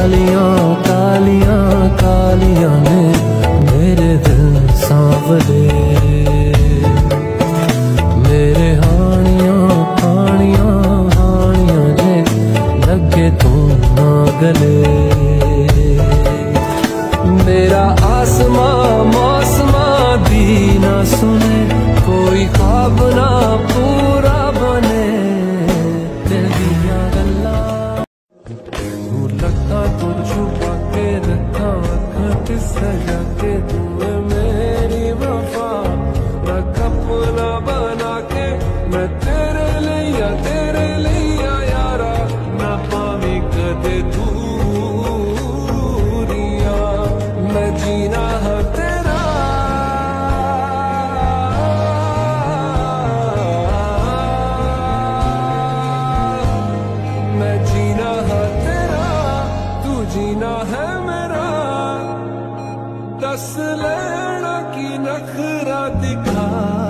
कालियां कालियां कालियां ने मेरे दिल सांवले, मेरे हानियां हानियां हानियां जे लगे तू ना गले। मेरा आसमां मौसमां दी ना सुने, कोई ख्वाब ना पूरा बने। दिल दियां गल्लां लगता तू छुपा के रखा अखा सजा के, तू मेरी वफा रख अपना बना के। मैं तेरे लिया यारा ना पावी कदे दूरिया। मैं जीना है तेरा, मैं जीना है तेरा, तू जीना है मेरा। दस लेना की नखरा दिखा